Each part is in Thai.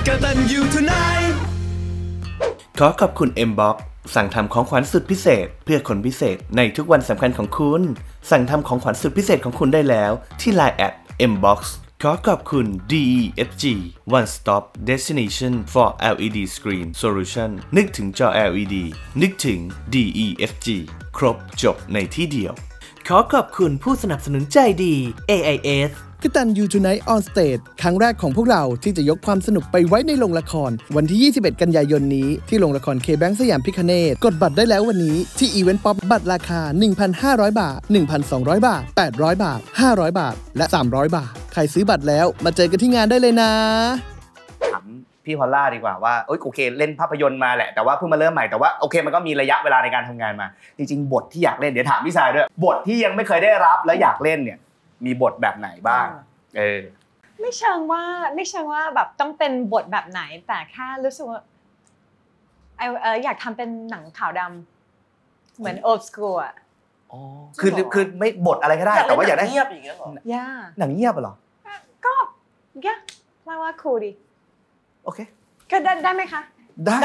กตัญญูทูไนท์ขอขอบคุณ Mbox สั่งทำของขวัญสุดพิเศษเพื่อคนพิเศษในทุกวันสำคัญของคุณสั่งทำของขวัญสุดพิเศษของคุณได้แล้วที่ Line @Mbox ขอขอบคุณ DEFG One Stop Destination for LED Screen Solution นึกถึงจอ LED นึกถึง DEFG ครบจบในที่เดียวขอขอบคุณผู้สนับสนุนใจดี AIS กตัญญูทูไนท์ออนสเตจครั้งแรกของพวกเราที่จะยกความสนุกไปไว้ในโรงละครวันที่21กันยายนนี้ที่โรงละครเคแบงค์สยามพิคเนตกดบัตรได้แล้ววันนี้ที่อีเวนต์ป๊อปบัตรราคา 1,500 บาท 1,200 บาท 800 บาท 500 บาทและ300 บาทใครซื้อบัตรแล้วมาเจอกันที่งานได้เลยนะถามพี่พอลล่าดีกว่าว่าโอเคเล่นภาพยนตร์มาแหละแต่ว่าเพิ่งมาเริ่มใหม่แต่ว่าโอเคมันก็มีระยะเวลาในการทำงานมาจริงๆบทที่อยากเล่นเดี๋ยวถามพี่ชายด้วยบทที่ยังไม่เคยได้รับและอยากเล่นเนี่ยมีบทแบบไหนบ้างไม่เชิงว่าแบบต้องเป็นบทแบบไหนแต่แค่รู้สึกว่าอยากทำเป็นหนังขาวดำเหมือน old school อ่ะคือไม่บทอะไรก็ได้แต่ว่าอยากได้เงียบอย่างเงี้ยหรอหนังเงียบเหรอก็ว่าคูลดีโอเคก็ได้ไหมคะได้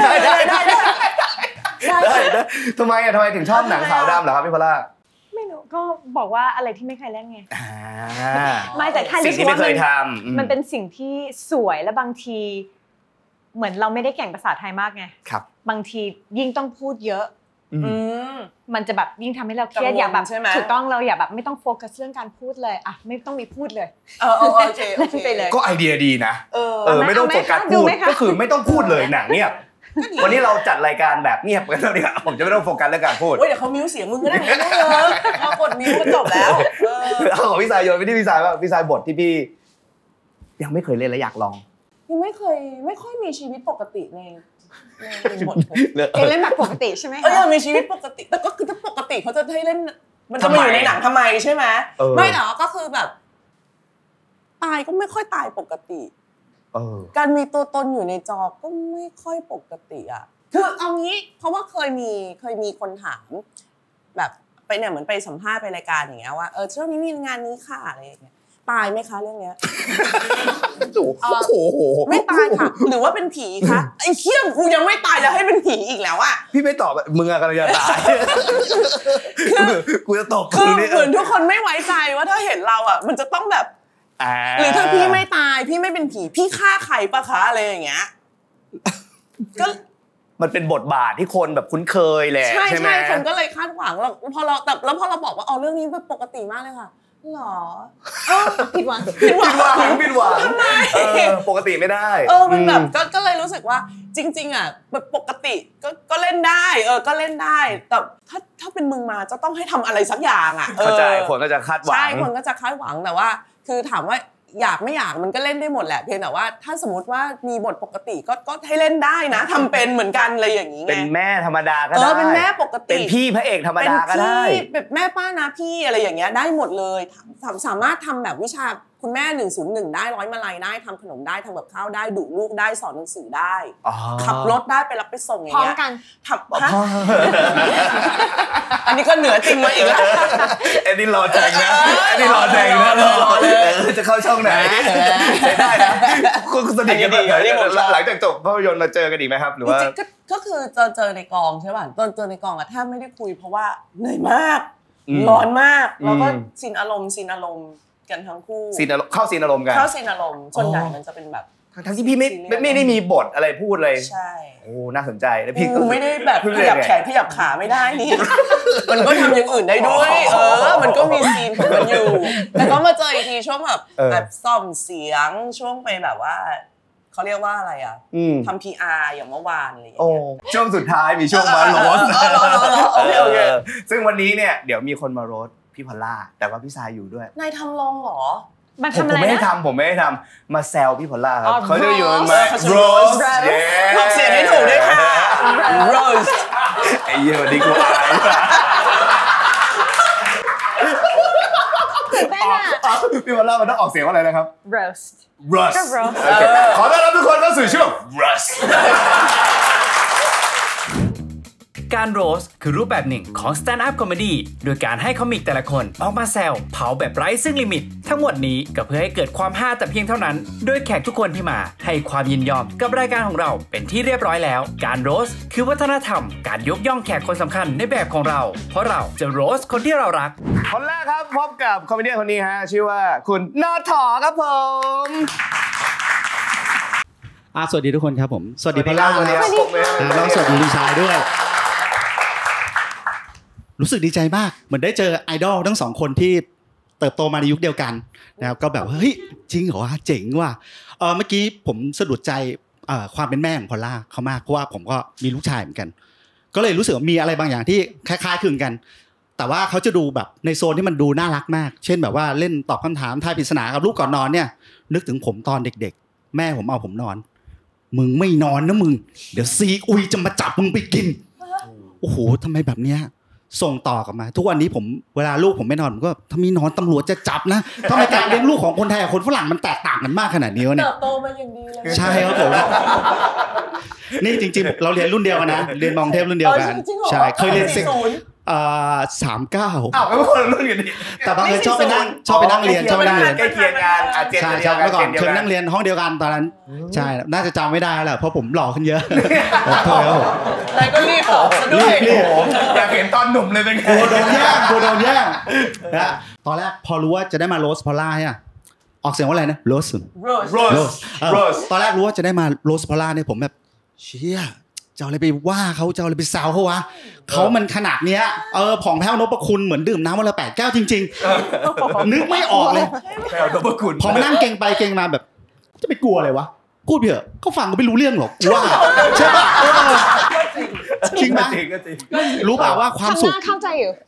ทำไมถึงชอบหนังขาวดำเหรอครับพี่พอลล่าไม่รู้ก็บอกว่าอะไรที่ไม่เคยเล่นไงไม่แต่แค่รู้สึกว่ามันเป็นสิ่งที่สวยและบางทีเหมือนเราไม่ได้เก่งภาษาไทยมากไงบางทียิ่งต้องพูดเยอะมันจะแบบยิ่งทำให้เราเครียดอย่าแบบถูกต้องเราอย่าแบบไม่ต้องโฟกัสเรื่องการพูดเลยอ่ะไม่ต้องมีพูดเลยโอเคไปเลยก็ไอเดียดีนะไม่ต้องโฟกัสพูดก็คือไม่ต้องพูดเลยหนังเนี่ยวันนี้เราจัดรายการแบบเงียบกันแล้วเนี่ยผมจะไม่ต้องโฟกัสเรื่องการพูดเดี๋ยวเขามิวเสียงมึงก็ได้ไม่ต้องเรากดมิวก็จบแล้วเอาของพี่สายโยนไปที่พี่สายว่าพี่สายบทที่พี่ยังไม่เคยเล่นและอยากลองยังไม่ค่อยมีชีวิตปกติในบทเล่นแบบปกติใช่ไหมมีชีวิตปกติแต่ก็คือถ้าปกติเขาจะให้เล่นมันจะมาอยู่ในหนังทำไมใช่ไหมไม่หรอก็คือแบบตายก็ไม่ค่อยตายปกติการมีตัวตนอยู่ในจอก็ไม่ค่อยปกติอ่ะคือเอางี้เพราะว่าเคยมีคนถามแบบไปเนี่ยเหมือนไปสัมภาษณ์ไปรายการอย่างเงี้ยว่าช่วงนี้มีงานนี้ค่ะอะไรอย่างเงี้ยตายไหมคะเรื่องเนี้ยโอ้โหไม่ตายค่ะหรือว่าเป็นผีคะไอ้เขี้ยมกูยังไม่ตายแล้วให้เป็นผีอีกแล้วอ่ะพี่ไม่ตอบมึงกำลังจะตายกูจะตบคือเหมือนทุกคนไม่ไว้ใจว่าถ้าเห็นเราอ่ะมันจะต้องแบบหรือถ้าพี่ไม่ตายพี่ไม่เป็นผีพี่ฆ่าใครปะคะอะไรอย่างเงี้ยก็มันเป็นบทบาทที่คนแบบคุ้นเคยแหละใช่ไหมคนก็เลยคาดหวังแล้วพอเราบอกว่าเรื่องนี้ปกติมากเลยค่ะหรอผิดหวังปกติไม่ได้มันแบบก็เลยรู้สึกว่าจริงๆอ่ะปกติก็เล่นได้ก็เล่นได้แต่ถ้าเป็นมึงมาจะต้องให้ทำอะไรสักอย่างอ่ะเข้าใจคนก็จะคาดหวังใช่คนก็จะคาดหวังแต่ว่าคือถามว่าอยากไม่อยากมันก็เล่นได้หมดแหละเพียงแต่ว่าถ้าสมมติว่ามีบทปกติก็ให้เล่นได้นะทำเป็นเหมือนกันอะไรอย่างนี้ไงเป็นแม่ธรรมดาก็ได้เป็นแม่ปกติเป็นพี่พระเอกธรรมดาก็ได้เป็นแม่ป้านะพี่อะไรอย่างเงี้ยได้หมดเลยสามารถทำแบบวิชาคุณแม่101ได้100มาลัยได้ทำขนมได้ทำกับข้าวได้ดุลูกได้สอนหนังสือได้ขับรถได้ไปรับไปส่งอย่างเงี้ยพร้อมกันอันนี้ก็เหนือจริงมาอีกแล้วอันนี้รอแทงนะรอจะเข้าช่องไหนได้นะคุณสนิทกันดีหลังจากจบภาพยนตร์มาเจอกันอีกไหมครับหรือว่าก็คือเจอในกองใช่ป่ะเจอในกองอะแทบไม่ได้คุยเพราะว่าเหนื่อยมากร้อนมากแล้วก็ซีนอารมณ์กันทั้งคู่เข้าซีนอารมณ์กันส่วนใหญ่มันจะเป็นแบบทั้งที่พี่ไม่ได้มีบทอะไรพูดเลยใช่โอ้น่าสนใจแล้วพี่ไม่ได้แบบขยับแขนขยับขาไม่ได้นี่มันก็ทำอย่างอื่นได้ด้วยมันก็มีซีนของมันอยู่แต่ก็มาเจออีกทีช่วงแบบซ่อมเสียงช่วงไปแบบว่าเขาเรียกว่าอะไรอ่ะทำ PR อย่างเมื่อวานอะไรอย่างเงี้ยช่วงสุดท้ายมีช่วงมาโรสโอเคซึ่งวันนี้เนี่ยเดี๋ยวมีคนมาโรสพี่พอลล่าแต่ว่าพี่ชายอยู่ด้วยนายทำลงเหรอมันทำอะไรนะผมไม่ได้ทำมาแซวพี่พอลล่าครับเขาจะอยู่มาโรสออกเสียงให้ถูกด้วยค่ะโรสไอ้เหี้ยวันนี้กูอายพี่พอลล่ามันต้องออกเสียงว่าอะไรนะครับ roast ขอต้อนรับทุกคนเข้าสู่ช่วง roast การโรสคือรูปแบบหนึ่งของ Stand Up Comedy โดยการให้คอมิกแต่ละคนออกมาแซวเผาแบบไร้ซึ่งลิมิตทั้งหมดนี้ก็เพื่อให้เกิดความฮาแต่เพียงเท่านั้นโดยแขกทุกคนที่มาให้ความยินยอมกับรายการของเราเป็นที่เรียบร้อยแล้วการโรสคือวัฒนธรรมการยกย่องแขกคนสำคัญในแบบของเราเพราะเราจะโรสคนที่เรารักคนแรกครับพบกับคอมเมดี้คนนี้ฮะชื่อว่าคุณนอถอครับผมสวัสดีทุกคนครับผมสวัสดีพอลล่านะครับแล้วสวัสดีลุงชายด้วยรู้สึกดีใจมากเหมือนได้เจอไอดอลทั้งสองคนที่เติบโตมาในยุคเดียวกันนะครับก็แบบเฮ้ยจริงเหรอวะเจ๋งว่ะเมื่อกี้ผมสะดุดใจความเป็นแม่ของพอลล่าเขามากเพราะว่าผมก็มีลูกชายเหมือนกันก็เลยรู้สึกว่ามีอะไรบางอย่างที่คล้ายๆคลึงกันแต่ว่าเขาจะดูแบบในโซนที่มันดูน่ารักมากเช่นแบบว่าเล่นตอบคำถามทายปริศนากับลูกก่อนนอนเนี่ยนึกถึงผมตอนเด็กๆแม่ผมเอาผมนอนมึงไม่นอนนะมึงเดี๋ยวซีอุยจะมาจับมึงไปกินโอ้โหทำไมแบบเนี้ยส่งต่อกลับมาทุกวันนี้ผมเวลาลูกผมไม่นอนผมก็ถ้ามีนอนตำรวจจะจับนะทำไมการเลี้ยงลูกของคนไทยกับคนฝรั่งมันแตกต่างกันมากขนาดนี้วะเนี่ยเติบโตมาอย่างดีเลยใช่ครับผมนี่จริงๆเราเรียนรุ่นเดียวกันนะเรียนมองเทพรุ่นเดียวกันใช่เคยเรียน39 อ้าวไม่คนละรุ่นกันดิแต่บางทีชอบไปนั่งเรียนใกล้เคียงกันใช่เมื่อก่อนเคยนั่งเรียนห้องเดียวกันตอนนั้นใช่น่าจะจำไม่ได้แหละเพราะผมหล่อขึ้นเยอะโทษครับผมอะไรก็รีบออกซะด้วยอยากเห็นตอนหนุ่มเลยเป็นไงโดนแย่งนะตอนแรกพอรู้ว่าจะได้มาโรสพอลล่าเนี่ยออกเสียงว่าอะไรนะโรสตอนแรกรู้ว่าจะได้มาโรสพอลล่าเนี่ยผมแบบเชี่ยจะเอาอะไรไปว่าเขาจะเอาอะไรไปแซวเขาวะเขามันขนาดเนี้ยผ่องแผ้วนพคุณเหมือนดื่มน้ำวันละ8 แก้วจริงๆนึกไม่ออกเลยแผ้วนพคุณพอมานั่งเก่งไปเก่งมาแบบจะไปกลัวอะไรวะพูดเถอะก็ฟังก็ไม่รู้เรื่องหรอกว่าใช่ป่ะจริงไหมรู้ป่ะว่าความสุขเข้าใจอยู่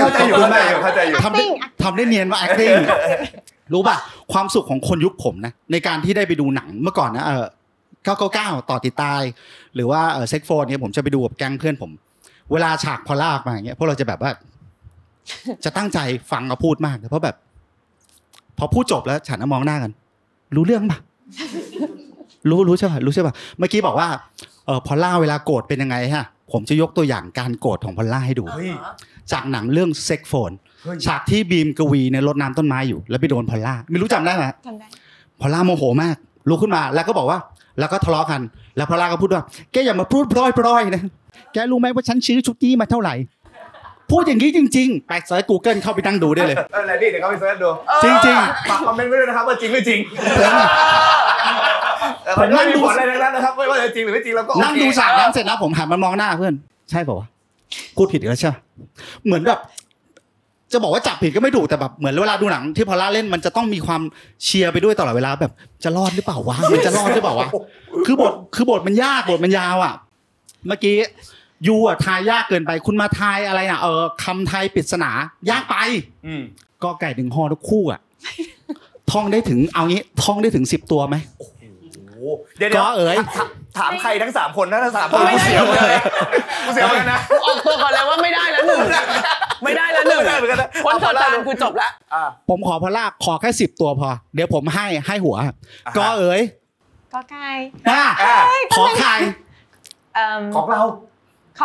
ทำได้เนียนว่า acting รู้ป่ะความสุขของคนยุคผมนะในการที่ได้ไปดูหนังเมื่อก่อนนะ999ต่อติดตายหรือว่าเซ็กโฟนเนี่ยผมจะไปดูกับแก๊งเพื่อนผมเวลาฉากพอลากมาอย่างเงี้ยพวกเราจะแบบว่าจะตั้งใจฟังเขาพูดมากเพราะแบบพอพูดจบแล้วฉันมองหน้ากันรู้เรื่องป่ะรู้ใช่ป่ะเมื่อกี้บอกว่าพอลล่าเวลาโกรธเป็นยังไงฮะผมจะยกตัวอย่างการโกรธของพอลล่าให้ดูจากหนังเรื่องเซ็กโฟนฉากที่บีมกวีในรดน้ำต้นไม้อยู่แล้วไปโดนพอลล่าไม่รู้จำได้ไหมจำได้พอลล่าโมโหมากลุกขึ้นมาแล้วก็บอกว่าแล้วก็ทะเลาะกันแล้วพอลล่าก็พูดว่าแกอย่ามาพูดพร่อยๆนะแกรู้ไหมว่าฉันซื้อชุดนี้มาเท่าไหร่พูดอย่างนี้จริงๆไปเสิร์ช Google เข้าไปนั่งดูได้เลยอะไรพี่เดี๋ยวเข้าไปเสิร์ชดูจริงๆฝากคอมเมนต์ไว้ด้วยนะครับว่าจริงหรือจริงผมนั่งดูอะไรนั้นนะครับไม่ว่าจะจริงหรือไม่จริงเราก็นั่งดูฉากนั้นเสร็จแล้วผมหันมามองหน้าเพื่อนใช่ป่าววะพูดผิดแล้วใช่เหมือนแบบจะบอกว่าจับผิดก็ไม่ถูกแต่แบบเหมือนเวลาดูหนังที่พอลล่าเล่นมันจะต้องมีความเชียร์ไปด้วยตลอดเวลาแบบจะรอดหรือเปล่าวะมันจะรอดหรือเปล่าวะคือบทมันยากบทมันยาวอ่ะเมื่อกี้ยูอ่ะทายยากเกินไปคุณมาทายอะไรอ่ะคำทายปริศนายากไปก็ไก่ถึงฮอทุกคู่อ่ะท่องได้ถึงเอางี้ท่องได้ถึง10 ตัวไหมเดี๋ยวถามใครทั้ง3คนนะทั้ง3คนกูเสียวเลยนะออกตัวก่อนเลยว่าไม่ได้แล้ว1ไม่ได้แล้ว1คนต่อจานคือจบแล้วผมขอพอลล่าขอแค่10 ตัวพอเดี๋ยวผมให้หัวก็ก็ไก่ขอไข่ของเราข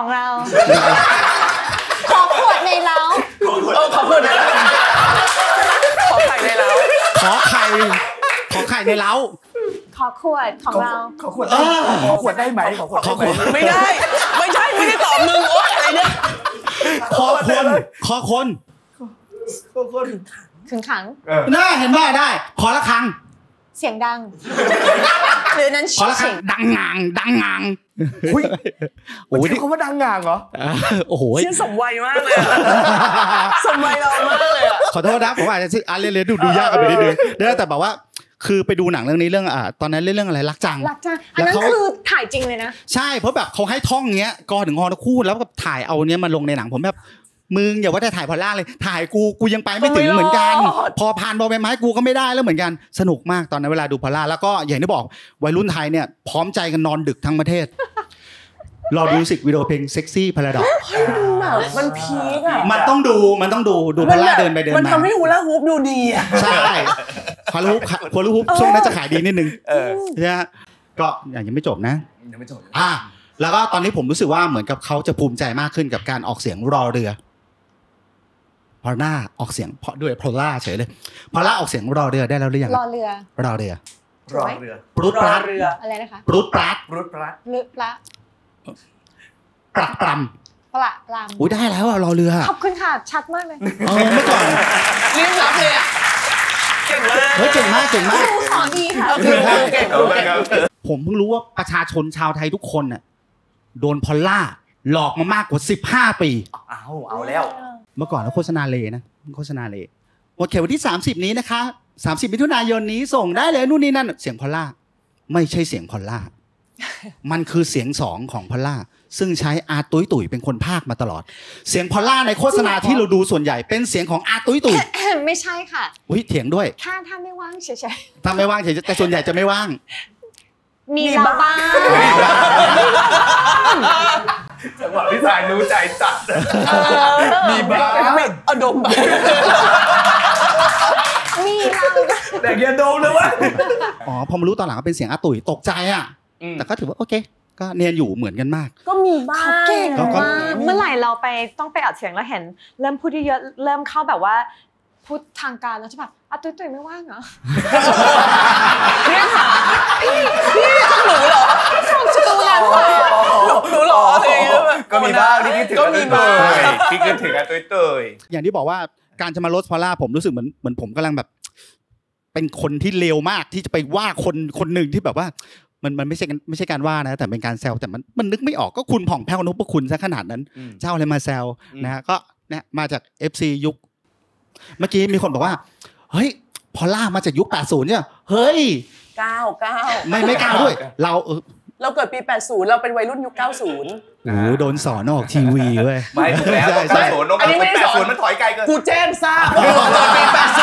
อขวดในเล้าขอขวดในเล้าขอไข่ในเล้าขอไข่ในเล้าขอขวดของเราขอขวดได้ไหมขอขวดไม่ได้ไม่ใช่ไม่ได้ตอบมึงโอ๊ยอะไรเนี่ยขอคนขึงขังน่าเห็นได้ขอละครังเสียงดังหรือนั้นขอละครังดังงางอุ้ยโอ้ยเขาว่าดังงางเหรอโอ้โหเชื่อสมวัยมากเลยสมวัยเรามากเลยขอโทษนะผมอาจจะเล่นดูยากกันไปนิดนึงแต่แบบว่าคือไปดูหนังเรื่องนี้เรื่องตอนนั้นเล่นเรื่องอะไรรักจังอันนั้นคือถ่ายจริงเลยนะใช่เพราะแบบเขาให้ท่องเงี้ยกอถึงฮอทั้งคู่แล้วก็ถ่ายเอาเนี้ยมาลงในหนังผมแบบมึงอย่าว่าแต่ถ่ายพอลล่าเลยถ่ายกูยังไปไม่ถึงเหมือนกันพอผ่านบอลใบไม้กูก็ไม่ได้แล้วเหมือนกันสนุกมากตอนนั้นเวลาดูพอลล่าแล้วก็อย่างที่บอกวัยรุ่นไทยเนี่ยพร้อมใจกันนอนดึกทั้งประเทศรอดูสิวิดีโอเพลงเซ็กซี่พาราดอกมันพีคอ่ะมันต้องดูพอลล่าเดินไปเดินมามันทำให้ฮูลาฮูปดูดีอ่ะใช่ฮาฮูปช่วงนั้นจะขายดีนิดนึงใช่ไหมก็ยังไม่จบนะยังไม่จบแล้วก็ตอนนี้ผมรู้สึกว่าเหมือนกับเขาจะภูมิใจมากขึ้นกับการออกเสียงรอเรือพอลล่าออกเสียงเพราะด้วยพอลล่าเฉยเลยพอลล่าออกเสียงรอเรือได้แล้วหรือยังรอเรือรอเรือรอเรือปรุดปลัดอะไรนะคะปรุดปลัดปรุดปลัดลึกละปลักปลำปลักปลำอุ้ยได้แล้วรอเรือขอบคุณค่ะชัดมากเลยเมื่อก่อนเรียบรับเลยอ่ะเก่งมากเฮ้ยเก่งมากสอนดีค่ะเก่งผมเพิ่งรู้ว่าประชาชนชาวไทยทุกคนน่ะโดนพอลล่าหลอกมามากกว่า15 ปีเอาแล้วเมื่อก่อนเราโฆษณาเลนะโฆษณาเลหมดเขตวันที่30นี้นะคะ30มิถุนายนนี้ส่งได้เลยนู่นนี่นั่นเสียงพอลล่าไม่ใช่เสียงพอลล่ามันคือเสียง2ของพอลล่าซึ่งใช้อาตุ้ยตุ๋ยเป็นคนพากย์มาตลอดเสียงพอลล่าในโฆษณาที่เราดูส่วนใหญ่เป็นเสียงของอาตุ้ยตุ๋ยไม่ใช่ค่ะอุ้ยเถียงด้วยถ้าไม่ว่างเฉยๆถ้าไม่ว่างเฉยๆแต่ส่วนใหญ่จะไม่ว่างมีบ้างจังหวะพี่สายรู้ใจจัดมีบ้างอดมมีแต่อย่าดมเลยว่ะอ๋อพอมารู้ตอนหลังก็เป็นเสียงอาตุ๋ยตกใจอ่ะแต่ก็ถือว่าโอเคก็เนียนอยู่เหมือนกันมากก็มีบ้างเก่งมากเมื่อไหร่เราไปต้องไปอัดเสียงแล้วเห็นเริ่มพูดเยอะเริ่มเข้าแบบว่าพูดทางการแล้วใช่ป่ะตุ้ยไม่ว่างเหรอเนี่ยค่ะพี่หนูเหรอส่งสกูงานมาหนูเหรออะไรอย่างเงี้ยก็มีบ้างที่คิดถึงก็มีบ้างที่คิดถึงตุ้ยอย่างที่บอกว่าการจะมาโรสพอลล่าผมรู้สึกเหมือนผมกำลังแบบเป็นคนที่เลวมากที่จะไปว่าคนหนึ่งที่แบบว่ามันไม่ใช่การว่านะแต่เป็นการแซวแต่มันนึกไม่ออกก็คุณผ่องแผ้วนพคุณซะขนาดนั้นเจ้าอะไรมาแซวนะฮะก็เนี่ยมาจาก FC ยุคเมื่อกี้มีคนบอกว่าเฮ้ยพอลล่ามาจากยุค80เนี่ยเฮ้ย 9 ไม่9ด้วยเราเกิดปี80เราเป็นวัยรุ่นยุค90 โอ้โดนสอนออกทีวีเว้ยไม่ถูกแล้วอันนี้ไม่ได้สอนมันถอยไกลเกินกูแจ้งทราบปี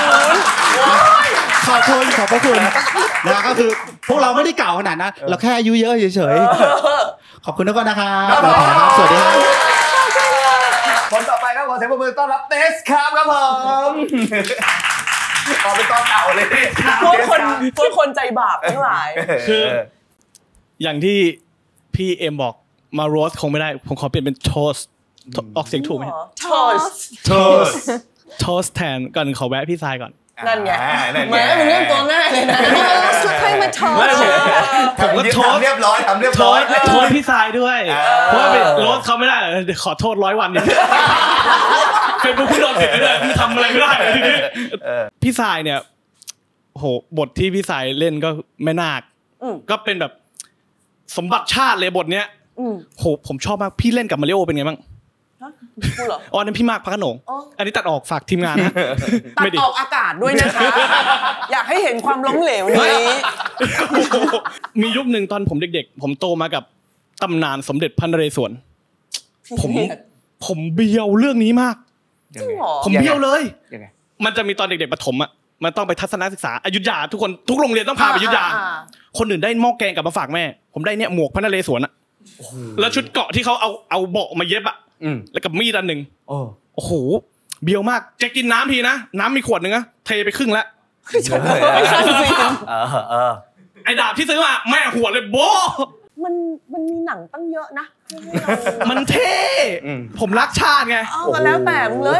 80ขอบคุณนะก็คือพวกเราไม่ได้เก่าขนาดนั้นเราแค่อายุเยอะเฉยๆขอบคุณทุกคนนะครับสวัสดีครับคนต่อไปครับขอเสียงปรบมือต้อนรับเตสครับผมขอเป็นตอนเก่าเลยพวกคนใจบาปทั้งหลายคืออย่างที่พี่เอ็มบอกมาโรสคงไม่ได้ผมขอเปลี่ยนเป็นโทสออกเสียงถูกไหมโทสแทนก่อนขอแวะพี่ทรายก่อนนั่นไงเหมือนเป็นเรื่องตัวง่ายเลยนะสุดท้ายมาโทสผมก็โทสเรียบร้อยทำเรียบร้อยโทสพี่ทรายด้วยเพราะว่าเป็นโรสเขาไม่ได้ขอโทษ100 วันเนี่ยเป็นบุคคลโดนผิดเลยทำอะไรไม่ได้พี่ทรายเนี่ยโหบทที่พี่ทรายเล่นก็แม่นาคก็เป็นแบบสมบัติชาติเลยบทเนี้ยโหผมชอบมากพี่เล่นกับมาริโอเป็นไงบ้างพูดเหรออ๋อนั่นพี่มากพระโขนงอันนี้ตัดออกฝากทีมงานนะตัดออกอากาศด้วยนะคะอยากให้เห็นความล้มเหลวนี้มียุคหนึ่งตอนผมเด็กๆผมโตมากับตำนานสมเด็จพระนเรศวรผมเบียวเรื่องนี้มากผมเบียวเลยมันจะมีตอนเด็กๆประถมอ่ะมันต้องไปทัศนศึกษาอยุธยาทุกคนทุกโรงเรียนต้องพาไปอยุธยาคนอื่นได้หม้อแกงกลับมาฝากแม่ผมได้เนี่ยหมวกพระนเรศวรอ่ะแล้วชุดเกาะที่เขาเอาเบาะมาเย็บอ่ะแล้วกับมีดอันหนึ่งโอ้โหเบียวมากจะกินน้ำทีนะน้ำมีขวดนึงนะเทไปครึ่งแล้วไอ้ดาบที่ซื้อมาแม่หัวเลยโบมันมีหนังตั้งเยอะนะมันเท่ผมรักชาติไงก็แล้วแต่มึงเลย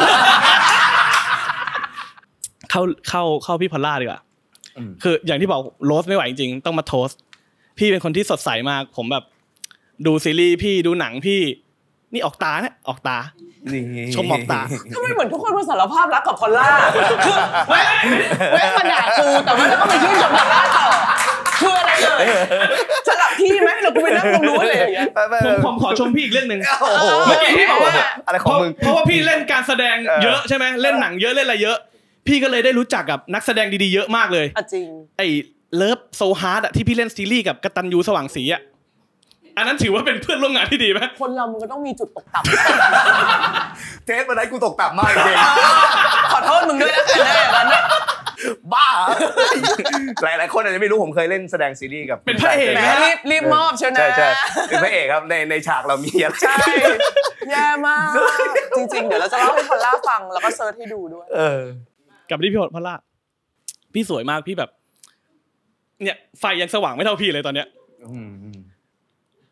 เข้าพี่พอลล่าดีกว่าคืออย่างที่บอกโรสไม่ไหวจริงๆต้องมาโทสพี่เป็นคนที่สดใสมากผมแบบดูซีรีส์พี่ดูหนังพี่นี่ออกตาเนี่ยออกตาชมออกตาทำไมเหมือนทุกคนมาสารภาพรักกับพอลล่าคือเว้ยมาด่ากูแต่ว่าก็มาชื่นชมพอลล่าต่อคืออะไรเลยสลับที่ไหมเรากูไปนั่งตรงนู้นเลยอย่างเงี้ยผมขอชมพี่อีกเรื่องนึงเมื่อกี้พี่บอกว่าอะไรของมึงเพราะว่าพี่เล่นการแสดงเยอะใช่ไหมเล่นหนังเยอะเล่นอะไรเยอะพี่ก็เลยได้รู้จักกับนักแสดงดีๆเยอะมากเลยจริงไอ้เลิฟโซฮาร์ดอะที่พี่เล่นซีรีส์กับกตัญญูสว่างศรีอะอันนั้นถือว่าเป็นเพื่อนร่วมงานที่ดีไหมคนเรามันก็ต้องมีจุดตกต่ำเทสมาได้กูตกต่ำมากจริงขอโทษมึงด้วยนะแน่นั้นบ้าหลายคนอาจจะไม่รู้ผมเคยเล่นแสดงซีรีส์กับเป็นพระเอกนะรีบมอบเชียวนะใช่เป็นพระเอกครับในฉากเรามีอะไรใช่แย่มากจริงๆเดี๋ยวเราจะเล่าให้พอลล่าฟังแล้วก็เซิร์ชให้ดูด้วยกับที่พี่พอลล่าพี่สวยมากพี่แบบเนี่ยไฟยังสว่างไม่เท่าพี่เลยตอนเนี้ย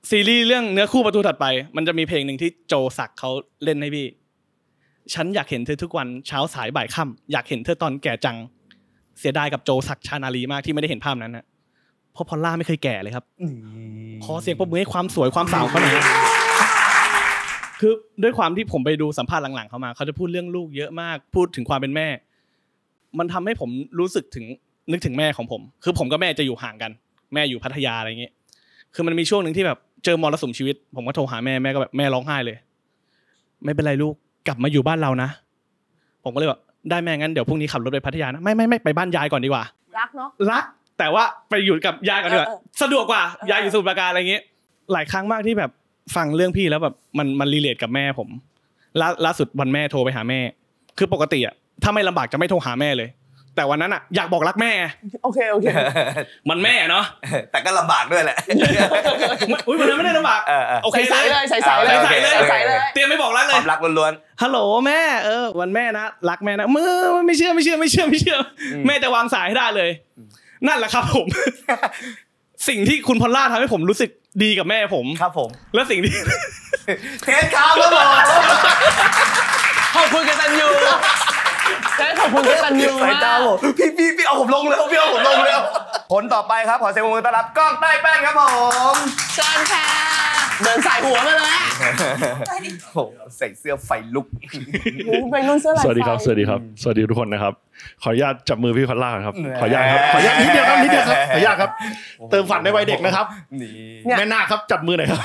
ซีรีส์เรื่องเนื้อคู่ประตูถัดไปมันจะมีเพลงหนึ่งที่โจศักดิ์เขาเล่นให้พี่ฉันอยากเห็นเธอทุกวันเช้าสายบ่ายค่ำอยากเห็นเธอตอนแก่จังเสียดายกับโจศักดิ์ชานาลีมากที่ไม่ได้เห็นภาพนั้นนะเพราะพอลล่าไม่เคยแก่เลยครับขอเสียงปรบมือให้ความสวยความสาวเขาหน่อยคือด้วยความที่ผมไปดูสัมภาษณ์หลังๆเขามาเขาจะพูดเรื่องลูกเยอะมากพูดถึงความเป็นแม่มันทำให้ผมรู้สึกถึงนึกถึงแม่ของผมคือผมกับแม่จะอยู่ห่างกันแม่อยู่พัทยาอะไรเงี้ยคือมันมีช่วงหนึ่งที่แบบเจอมรสุมชีวิตผมก็โทรหาแม่แม่ก็แบบแม่ร้องไห้เลยไม่เป็นไรลูกกลับมาอยู่บ้านเรานะผมก็เลยแบบได้แม่งั้นเดี๋ยวพรุ่งนี้ขับรถไปพัทยานะไม่ไปบ้านยายก่อนดีกว่ารักเนาะรักแต่ว่าไปอยู่กับยายก่อนดีกว่าสะดวกกว่ายายอยู่สมุทรปราการอะไรเงี้ยหลายครั้งมากที่แบบฟังเรื่องพี่แล้วแบบมันรีเลทกับแม่ผมล่าสุดวันแม่โทรไปหาแม่คือปกติอ่ะถ้าไม่ลำบากจะไม่โทรหาแม่เลยแต่วันนั้นอ่ะอยากบอกรักแม่โอเคมันแม่เนาะแต่ก็ลำบากด้วยแหละอุ้ยวันนั้นไม่ได้ลำบากโอเคใส่เลยใส่เลยเตรียมไม่บอกรักเลยความรักล้วนๆฮัลโหลแม่วันแม่นะรักแม่นะไม่เชื่อแม่จะวางสายให้ได้เลยนั่นแหละครับผมสิ่งที่คุณพอลล่าทำให้ผมรู้สึกดีกับแม่ผมครับผมและสิ่งที่เทสข่าวแล้วบอกขอบคุณกตัญญูขอบคุณกตัญญูมากพี่เอาผมลงเลยพี่เอาผมลงเลยผลต่อไปครับขอเสียงปรบมือต้อนรับก้องใต้แป้นครับผมเชิญค่ะเดินสายหัวมาเลยโอ้ใส่เสื้อไฟลุกไปรุ่นเสื้อลายสวัสดีครับสวัสดีทุกคนนะครับขออนุญาตจับมือพี่พอลล่าครับขออนุญาตนิดเดียวครับขออนุญาตครับเติมฝันในวัยเด็กนะครับแม่นาคครับจับมือหน่อยครับ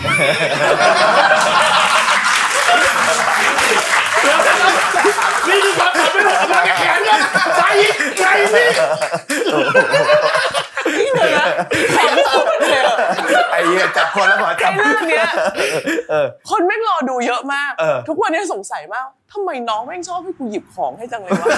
นี่คือความฝันไม่หมดมาแขนกันใจนี่เลยนะไอ้เหี้ยจับคนแล้วขอจับเรื่องนี้คนแม่งรอดูเยอะมากทุกวันนี้สงสัยมากทำไมน้องแม่งชอบให้กูหยิบของให้จังเลยวะ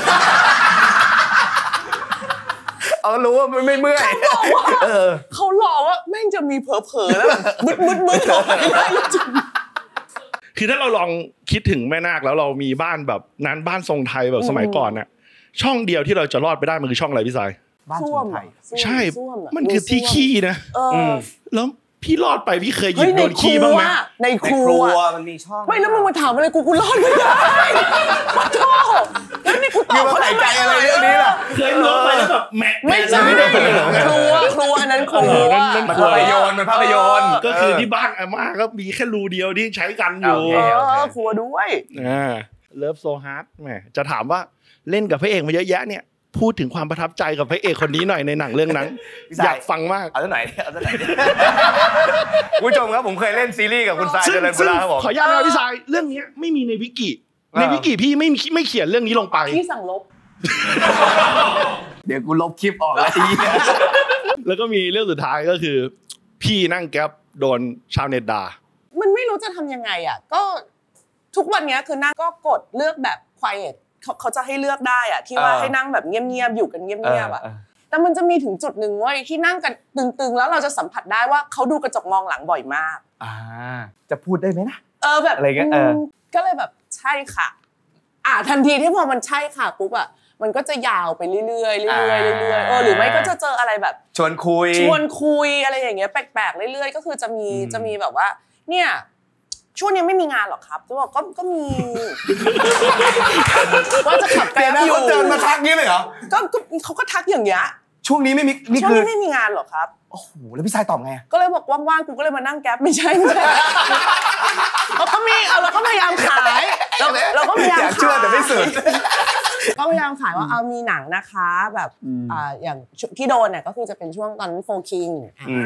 รู้ว่ามันไม่เมื่อยเขารอว่าแม่งจะมีเผลอๆแล้วมึดออกไปได้จริงคือถ้าเราลองคิดถึงแม่นาคแล้วเรามีบ้านแบบนั้นบ้านทรงไทยแบบสมัยก่อนน่ะช่องเดียวที่เราจะรอดไปได้มันคือช่องอะไรพี่สายบ้านทรงไทยใช่มันคือที่ขี้นะแล้วพี่รอดไปพี่เคยหยิบโดนขี้บ้างไหมในครัวมันมีช่องไม่แล้วมึงมาถามอะไรกูรอดไม่ได้มาโทษแล้วนี่กูตอบเขาใส่ใจอะไรเรื่องนี้ล่ะเคยล้วงไปแล้วแบบแม่ไม่ใช่ครัวอันนั้นครัวมันภาพยนตร์ก็คือที่บ้านอาม่าก็มีแค่รูเดียวที่ใช้กันอยู่ครัวด้วยเลิฟโซฮาร์ดแหมจะถามว่าเล่นกับพระเอกมาเยอะแยะเนี่ยพูดถึงความประทับใจกับพระเอกคนนี้หน่อยในหนังเรื่องนั้นอยากฟังมากเอาซะไหนคุณผู้ชมครับผมเคยเล่นซีรีส์กับคุณทรายเจริญบุราครับผมขออนุญาตนะพี่ทรายเรื่องนี้ไม่มีในวิกิพี่ไม่เขียนเรื่องนี้ลงไปพี่สั่งลบเดี๋ยวกูลบคลิปออกแล้วก็มีเรื่องสุดท้ายก็คือพี่นั่งแก๊ปโดนชาวเน็ตด่ามันไม่รู้จะทำยังไงอ่ะก็ทุกวันนี้คือนั่งก็กดเลือกแบบ quietเขาจะให้เลือกได้อะที่ว่าให้นั่งแบบเงียบๆอยู่กันเงียบๆอะแต่มันจะมีถึงจุดหนึ่งเว้ยที่นั่งกันตึงๆแล้วเราจะสัมผัสได้ว่าเขาดูกระจกมองหลังบ่อยมากจะพูดได้ไหมนะแบบอะไรเงี้ยก็เลยแบบใช่ค่ะทันทีที่พอมันใช่ค่ะปุ๊บอะมันก็จะยาวไปเรื่อยๆหรือไม่ก็จะเจออะไรแบบชวนคุยอะไรอย่างเงี้ยแปลกๆเรื่อยๆก็คือจะมีแบบว่าเนี่ยช่วงนี้ไม่มีงานหรอครับจะบอกก็มีว่าจะขับแกร็บอยู่เขาเดินมาทักงี้เลยเหรอก็เขาก็ทักอย่างเงี้ยช่วงนี้ไม่มีนี่คือช่วงนี้ไม่มีงานหรอครับโอ้โหแล้วพี่ชายตอบไงก็เลยบอกว่างๆกูก็เลยมานั่งแกร็บไม่ใช่เราก็มีเราก็พยายามขายเราก็พยายามอยากเชื่อแต่ไม่สุดก็พยายามขายว่ามีหนังนะคะแบบอย่างที่โดนเนี่ยก็คือจะเป็นช่วงตอนโฟคิง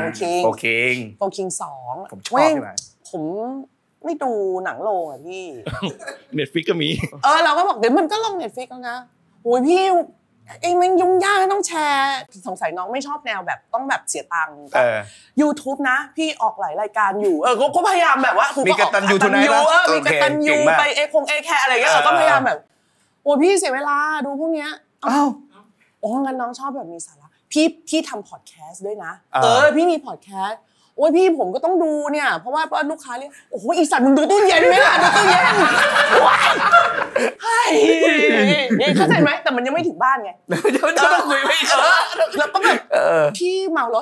2 ผมชอบผมไม่ดูหนังโรงอ่ะพี่ Netflix ก็มีเราก็บอกเดี๋ยวมันก็ลง Netflix แล้วนะโอ้ยพี่มันยุ่งยากต้องแชร์สงสัยน้องไม่ชอบแนวแบบต้องแบบเสียตังค์YouTube นะพี่ออกหลายรายการอยู่ก็พยายามแบบว่ามีกตัญญูทุนายมีกตัญญูไปแค่อะไรเงี้ยก็พยายามแบบโอ้ยพี่เสียเวลาดูพวกเนี้ยงั้นน้องชอบแบบมีสาระพี่ทำพอดแคสต์ด้วยนะพี่มีพอดแคสต์โอ้ยพี่ผมก็ต้องดูเนี่ยเพราะว่าลูกค้าเรียกโอ้โหอีสัตว์มึงดูตู้เย็นไหมล่ะดูตู้เย็นเฮ้ยเข้าใจไหมแต่มันยังไม่ถึงบ้านไงจะต้องคุยไม่แล้วก็แบบพี่เมารถ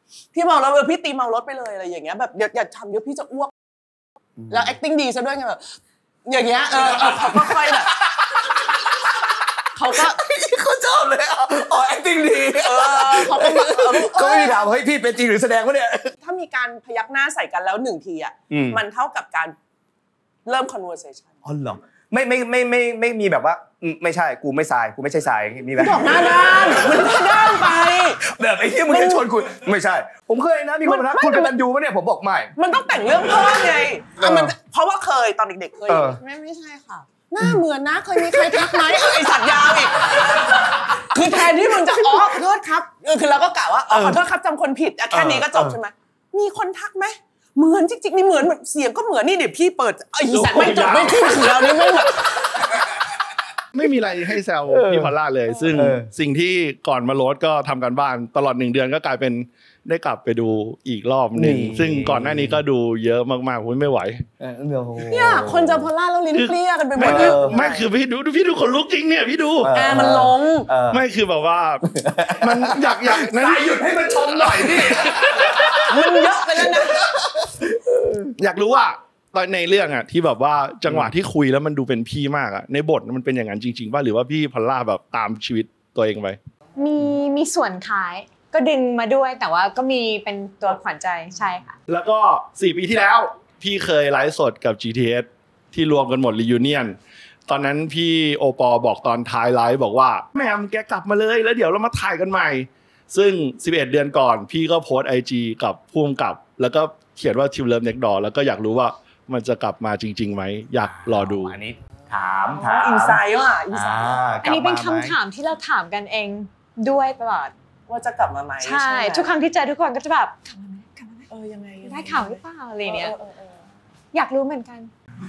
พี่เมารถพี่ตีเมารถไปเลยอะไรอย่างเงี้ยแบบอย่าทำเยอะพี่จะอ้วกแล้ว acting ดีซะด้วยไงแบบอย่างเงี้ยเขาก็ค่อยแบบเขาก็เขาชอบเลยacting ดีเขาก็ไม่มีถามเฮ้ยพี่เป็นจริงหรือแสดงวะเนี่ยถ้ามีการพยักหน้าใส่กันแล้ว1ทีอ่ะมันเท่ากับการเริ่ม conversation อ๋อเหรอไม่มีแบบว่าไม่ใช่กูไม่ทรายกูไม่ใช่ทรายมีแบบบอกหน้าด้านมันหน้าด้านไปแบบไอ้เหี้ยมึงจะชวนคุยไม่ใช่ผมเคยนะมีคนทักคุณกตัญญูมั้ยเนี่ยผมบอกไม่มันต้องแต่งเรื่องเพิ่มไงมันเพราะว่าเคยตอนเด็กๆเคยไม่ใช่ค่ะหน้าเหมือนนะเคยมีใครทักไหมไอสัตว์ยาวอีกคือแทนที่มึงจะขอโทษครับคือเราก็กะว่าขอโทษครับจำคนผิดแค่นี้ก็จบใช่ไหมมีคนทักไหมเหมือนจริงๆนี่เหมือนเสียงก็เหมือนนี่เดี๋ยวพี่เปิดไอ้สัตว์ไม่จบไม่ขึ้นเสียงนี่ไม่แบบไม่มีอะไรให้แซวพี่พอลล่าเลยซึ่งสิ่งที่ก่อนมาโรสก็ทำกันบ้านตลอด1 เดือนก็กลายเป็นได้กลับไปดูอีกรอบนึงซึ่งก่อนหน้านี้ก็ดูเยอะมากๆไม่ไหวเนี่ยคนจะพอลล่าแล้วลิ้นเปรี้ยกันไปหมดไม่คือพี่ดูคนลุกจริงเนี่ยพี่ดูมันลงไม่คือแบบว่ามันอยากนั้นหยุดให้มันชมหน่อยพี่มันเยอะไปแล้วนะอยากรู้ว่าตอนในเรื่องอ่ะที่แบบว่าจังหวะที่คุยแล้วมันดูเป็นพี่มากอ่ะในบทมันเป็นอย่างนั้นจริงๆป่ะหรือว่าพี่พอลล่าแบบตามชีวิตตัวเองไปมีส่วนคล้ายก็ดึงมาด้วยแต่ว่าก็มีเป็นตัวขวัญใจใช่ค่ะแล้วก็4 ปีที่แล้วพี่เคยไลฟ์สดกับ GTS ที่รวมกันหมด reunion ตอนนั้นพี่โอปอบอกตอนท้ายไลฟ์บอกว่าแม่แกกลับมาเลยแล้วเดี๋ยวเรามาถ่ายกันใหม่ซึ่ง11 เดือนก่อนพี่ก็โพสต์ IG กับผู้กำกับแล้วก็เขียนว่า Team Love Next Door แล้วก็อยากรู้ว่ามันจะกลับมาจริงๆไหมอยากรอดูอันนี้ถามอินไซด์ว่ะอันนี้เป็นคำถามที่เราถามกันเองด้วยตลอดว่าจะกลับมาไหมใช่ทุกครั้งที่เจอทุกคนก็จะแบบกลับมาไหมยังไงได้ข่าวหรือเปล่าอะไรเนี่ยอยากรู้เหมือนกัน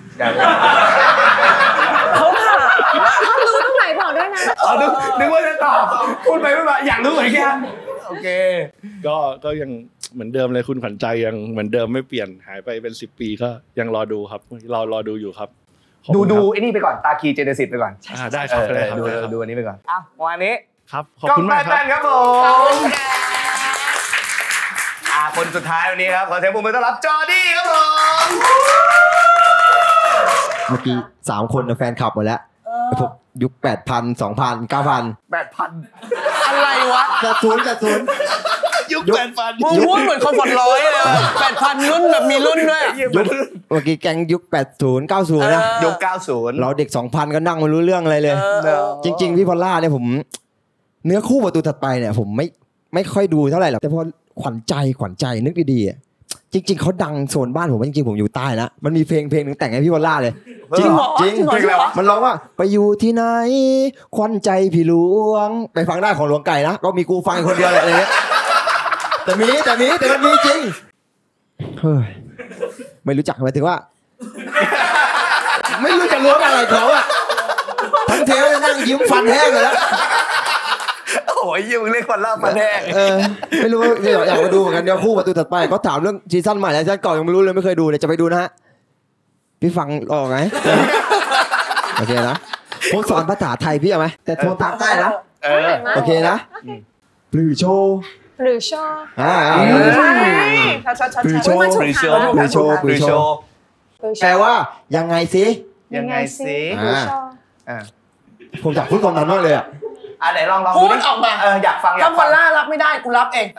เขาถามเขารู้ตรงไหนบอกด้วยนะนึกว่าจะตอบพูดไปไม่มาอยากรู้เหมือนกันโอเคก็ยังเหมือนเดิมเลยคุณขวัญใจยังเหมือนเดิมไม่เปลี่ยนหายไปเป็น10 ปีก็ยังรอดูครับรอดูอยู่ครับดูไอ้นี่ไปก่อนตาคีเจเนซิสไปก่อนได้ครับดูอันนี้ไปก่อนวันนี้ครับขอบคุณมากครับผมคนสุดท้ายวันนี้ครับขอเสียงปรบมือต้อนรับจอร์ดี้ครับผมเมื่อกี้3 คนแฟนคลับหมดแล้วพวกยุค 8,000 2,000 9,000 8,000 อะไรวะจะศูนย์ยุค 8,000 มึงพูดเหมือนคนคนร้อยเลย 8,000 รุ่นแบบมีรุ่นด้วยเมื่อกี้แก๊งยุค 80 90 นะยุค 90 เราเด็ก 2,000 ก็นั่งไม่รู้เรื่องอะไรเลยจริงๆพี่พอลล่าเนี่ยผมเนื้อคู่ประตูถัดไปเนี่ยผมไม่ค่อยดูเท่าไหร่หรอกแต่พอขวัญใจนึกดีๆจริงๆเขาดังโซนบ้านผมจริงๆผมอยู่ใต้นะมันมีเพลงนึงแต่งให้พี่พอลล่าเลยจริงมันร้องว่าไปอยู่ที่ไหนขวัญใจพี่หลวงไปฟังได้ของหลวงไก่นะก็มีกูฟังคนเดียวแหละอะไรเงี้ยแต่มันมีจริงเฮ้ยไม่รู้จักหมายถึงว่าไม่รู้จะล้วงอะไรเขาอะทั้งเทวนั่งยิ้มฟันแห้งเลยแล้วโอ้ยยิ้มเล่นคนล่าฟันแห้งไม่รู้อยากมาดูเหมือนกันเดี๋ยวคู่ประตูถัดไปก็ถามเรื่องซีซั่นใหม่แล้วซีซั่นก่อนยังไม่รู้เลยไม่เคยดูเลยจะไปดูนะฮะพี่ฟังออกไหมโอเคนะผมสอนภาษาไทยพี่เอาไหมแต่โทนตามได้นะโอเคนะปลือโชแปลว่ายังไงสิผมอยากพูดตรงนั้นมากเลยอ่ะไหนลองพูดออกมาอยากฟังถ้าพอลล่ารับไม่ได้กูรับเอง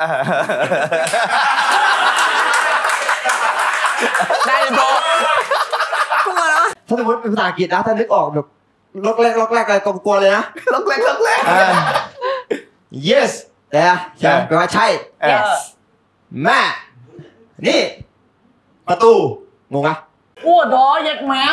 ได้เลยโบถ้าสมมติเป็นภาษาอังกฤษนะถ้านึกออกแบบล็อกแรกอะไรกลัวเลยนะล็อกแรก yes แต่ใช่แปลว่าใช่ แม่นี่ประตูงงปะโอ้ดอยัดแม่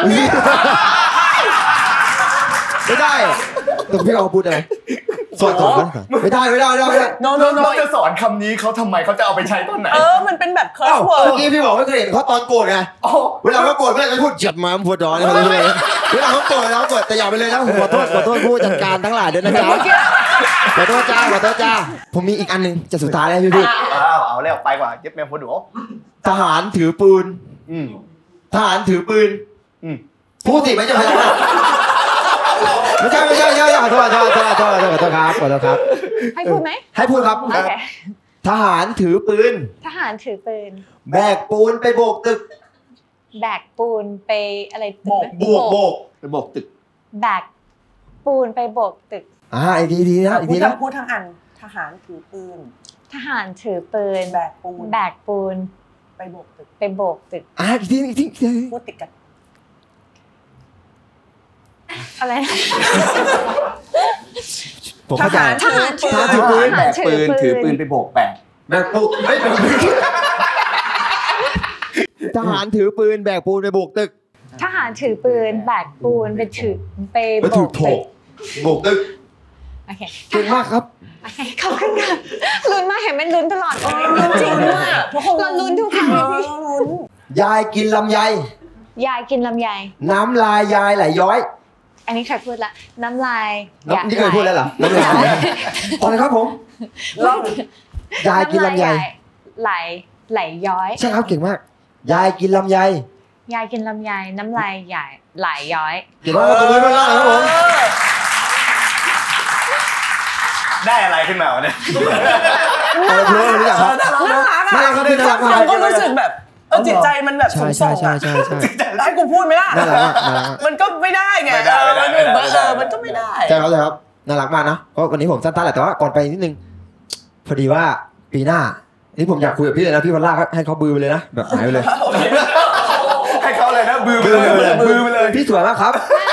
ไม่ได้ต้องพี่เอาพูดอะไรสอนกันไม่ได้น้องจะสอนคำนี้เขาทำไมเขาจะเอาไปใช้ตอนไหนมันเป็นแบบเคิร์ฟเวิร์ดเมื่อกี้พี่บอกไม่เคยเห็นเขาตอนโกรธไงเวลาเขาโกรธไม่ได้พูดจัดมาพูดดออะไรแบบนี้เวลาเขาโกรธแต่อย่าไปเลยนะขอโทษผู้จัดการทั้งหลายด้วยนะจ๊ะขอโทษจ้าผมมีอีกอันนึงจะสุดท้ายแล้วพี่เอาแล้วไปกว่าเย็บแมวโคดูทหารถือปืนพูดสิไม่จะพยายามไม่ใช่ขอโทษครับให้พูดไหมให้พูดครับททหารถือปืนทหารถือปืนแบกปูนไปโบกตึกแบกปูนไปอะไรโบกไปโบกตึกแบกปูนไปโบกตึกอีกทีนะอีกทีนะพูดทั้งอันทหารถือปืนทหารถือปืนแบกปูนไปโบกตึกอีกทีพูดติดกันอะไรผมเข้าใจทหารถือปืนแบกปืนถือปืนไปโบกแบกปูนทหารถือปืนแบกปูนไปโบกตึกทหารถือปืนแบกปูนไปโบกตึกโบกตึกโอเคเก่งมากครับขอบคุณค่ะลุ้นมากเห็นมันลุ้นตลอดจริงมากเราลุ้นทุกครั้งเลยพี่ยายกินลำไยยายกินลำไยน้ำลายยายไหลย้อยอันนี้ใครพูดละน้ำลายนี่เคยพูดแล้วเหรอน้ำลายอะไรครับผมยายกินลำไยไหลย้อยใช่ครับเก่งมากยายกินลำไยยายกินลำไยน้ำลายใหญ่ไหลย้อยเก่งมากตัวนี้มากครับผมได้อะไรขึ้นมาวะเนี่ยน่ารักน่ารักน่ารักเราก็รู้สึกแบบจิตใจมันแบบสมส่งอ่ะให้กูพูดไหมล่ะมันก็ไม่ได้ไงมันก็ไม่ได้ใช่ครับน่ารักมากนะเพราะวันนี้ผมสั้นๆแหละแต่ว่าก่อนไปนิดนึงพอดีว่าปีหน้านี่ผมอยากคุยกับพี่เลยนะพี่วันล่าให้เขาบือไปเลยนะแบบหายไปเลยให้เขาเลยนะบือไปเลยพี่สวยมากครับ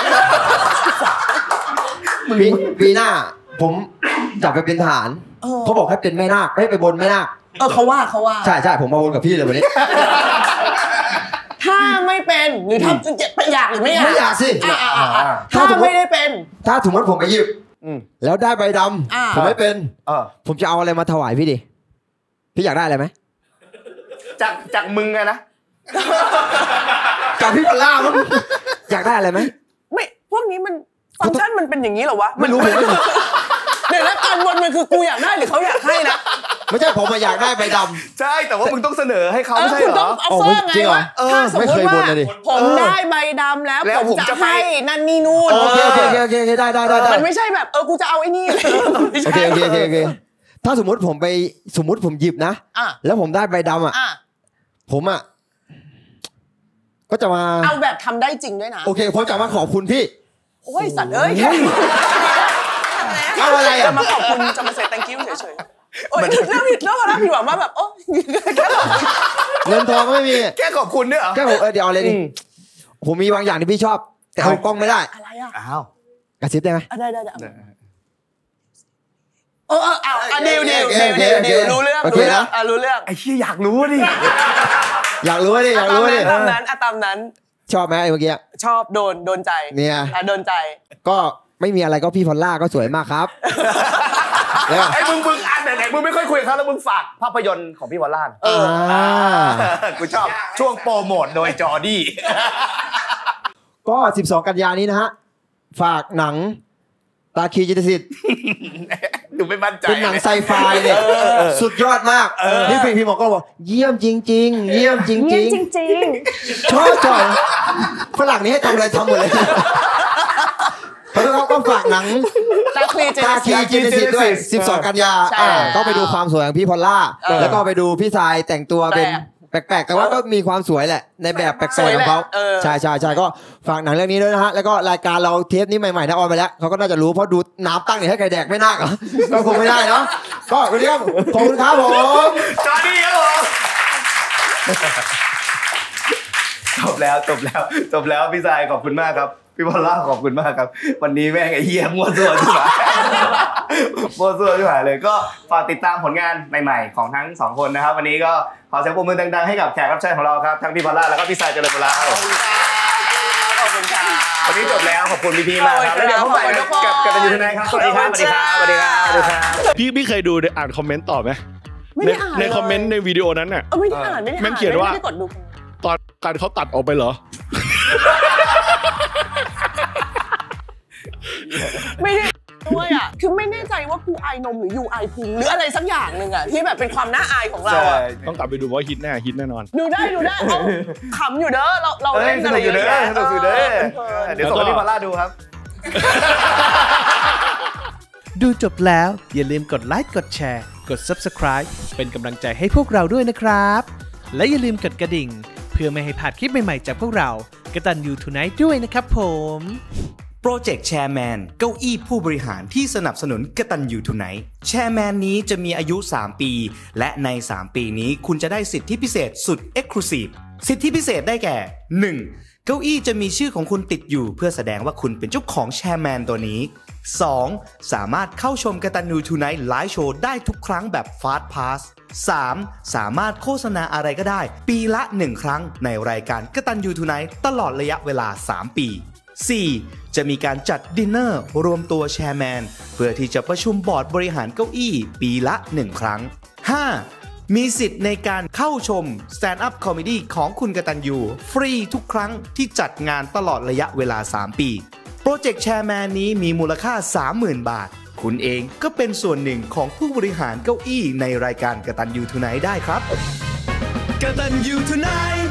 ปีหน้าผมจับไปเป็นทหารเขาบอกให้เป็นแม่นาคให้ไปบนแม่นาคเขาว่าใช่ผมมาบนกับพี่เลยวันนี้ถ้าไม่เป็นหรือถ้าอยากหรือไม่อยากสิถ้าไม่ได้เป็นถ้าสมมติผมไปหยิบแล้วได้ใบดำผมไม่เป็นผมจะเอาอะไรมาถวายพี่ดิพี่อยากได้อะไรไหมจากมึงไงนะจากพี่พลาอยากได้อะไรไหมไม่พวกนี้มันฟังก์ชันมันเป็นอย่างนี้เหรอวะไม่รู้ผมเดี๋ยวแล้วการวนมันคือกูอยากได้หรือเขาอยากให้นะไม่ใช่ผมอยากได้ใบดำใช่แต่ว่ามึงต้องเสนอให้เขาไม่ใช่เหรอเอาเฟอร์ไงวะถ้าสมมติว่าผมได้ใบดำแล้วผมจะให้นั่นนี่นู่นโอเคได้มันไม่ใช่แบบกูจะเอาไอ้นี่โอเคถ้าสมมติผมหยิบนะแล้วผมได้ใบดำผมก็จะมาเอาแบบทำได้จริงด้วยนะโอเคผมจะมาขอบคุณพี่โอ้ยสัตว์เอ้ยเอาอะไรจะมาขอบคุณจะมาเซ็ต thank you เฉยๆโอ้ยเรื่องผิดแล้วนะผิดหวังว่าแบบโอ้เงินทองก็ไม่มีแค่ขอบคุณเนี่ยแค่ผมเดี๋ยวอะไรดิผมมีบางอย่างที่พี่ชอบแต่เอากล้องไม่ได้อะไรอ่ะอ้าวกระซิบได้ไหมได้ดิวรู้เรื่องรู้เรื่องไอ้เหี้ยอยากรู้ดิอยากรู้ดิตามนั้นชอบไหมไอ้เมื่อกี้ชอบโดนใจเนี่ยโดนใจก็ไม่มีอะไรก็พี่พอลล่าก็สวยมากครับไอ้มึงไหนมึงไม่ค่อยคุยกับเขาแล้วมึงฝากภาพยนตร์ของพี่พอลล่ากูชอบช่วงโปรโมทโดยจอร์ดี้ก็12กันยานี้นะฮะฝากหนังตาคีจิตสิทธิ์ดูไม่มั่นใจเป็นหนังไซไฟเนี่ยสุดยอดมากนี่พี่หมอก็บอกเยี่ยมจริงชอบจ่อยฝรั่งนี้ให้ทำอะไรทำหมดเลยเขาก็ฝากหนังตาคีจิตสิทธิ์ด้วย12กันยาก็ไปดูความสวยของพี่พอลล่าแล้วก็ไปดูพี่ทรายแต่งตัวเป็นแปลกๆแต่ว่าก็มีความสวยแหละในแบบแปลกๆของเขาใช่ก็ฝากหนังเรื่องนี้ด้วยนะฮะแล้วก็รายการเราเทปนี้ใหม่ๆถ้าออนไปแล้วเขาก็น่าจะรู้เพราะดูน้ำตั้งเนี่ยให้ใครแดกไม่น่าก็คงไม่ได้เนาะก็วันนี้ครับขอบคุณครับผมจอร์ดี้ครับผมจบแล้วพี่ทรายขอบคุณมากครับพี่พอลล่าขอบคุณมากครับวันนี้แม่งไอ้เหี้ยมั่วซั่วที่หายเลยก็ฝากติดตามผลงานใหม่ๆของทั้ง2คนนะครับวันนี้ก็ขอเสียงปรบมือดังๆให้กับแขกรับเชิญของเราครับทั้งพี่พอลล่าแล้วก็พี่ทรายเจริญบุราครับขอบคุณค่ะวันนี้จบแล้วขอบคุณพี่ๆมากครับแล้วเดี๋ยวพบกันกันอยู่ที่ไหนครับสวัสดีครับพี่เคยดูอ่านคอมเมนต์ต่อไหมในคอมเมนต์ในวิดีโอนั้นน่ะไม่ได้อ่านแม่งเขียนว่าตอนการเขาตัดออกไปเหรอไม่ได้ด้วยอ่ะคือไม่แน่ใจว่ากูอายนมหรือยูอายพุงหรืออะไรสักอย่างนึงอ่ะที่แบบเป็นความน่าอายของเราอ่ะต้องกลับไปดูว่าฮิตแน่นอนดูได้ขำอยู่เด้อเราเล่นอะไรอยู่เด้อเดี๋ยวส่งที่พอลล่าดูครับดูจบแล้วอย่าลืมกดไลค์กดแชร์กด Subscribe เป็นกำลังใจให้พวกเราด้วยนะครับและอย่าลืมกดกระดิ่งเพื่อไม่ให้พลาดคลิปใหม่ๆจากพวกเรากตัญญูทูไนท์ด้วยนะครับผมโปรเจกต์แชร์แมนเก้าอี้ผู้บริหารที่สนับสนุนกตัญญูทูไนท์แชร์แมนนี้จะมีอายุ3ปีและใน3ปีนี้คุณจะได้สิทธิพิเศษสุด Exclusive สิทธิพิเศษได้แก่ 1. เก้าอี้จะมีชื่อของคุณติดอยู่เพื่อแสดงว่าคุณเป็นเจ้าของแชร์แมนตัวนี้ 2. สามารถเข้าชมกตัญญูทูไนท์ไลฟ์โชว์ได้ทุกครั้งแบบฟาสต์พาส 3. สามารถโฆษณาอะไรก็ได้ปีละ1ครั้งในรายการกตัญญูทูไนท์ตลอดระยะเวลา3ปี 4. จะมีการจัดดินเนอร์รวมตัวแชร์แมนเพื่อที่จะประชุมบอร์ดบริหารเก้าอี้ปีละ1ครั้ง 5. มีสิทธิ์ในการเข้าชม Stand Up Comedy ของคุณกตัญญูฟรีทุกครั้งที่จัดงานตลอดระยะเวลา3ปีโปรเจกต์แชร์แมนนี้มีมูลค่า 30,000 บาทคุณเองก็เป็นส่วนหนึ่งของผู้บริหารเก้าอี้ในรายการกตัญญูทูไนท์ได้ครับกตัญญูทูไนท์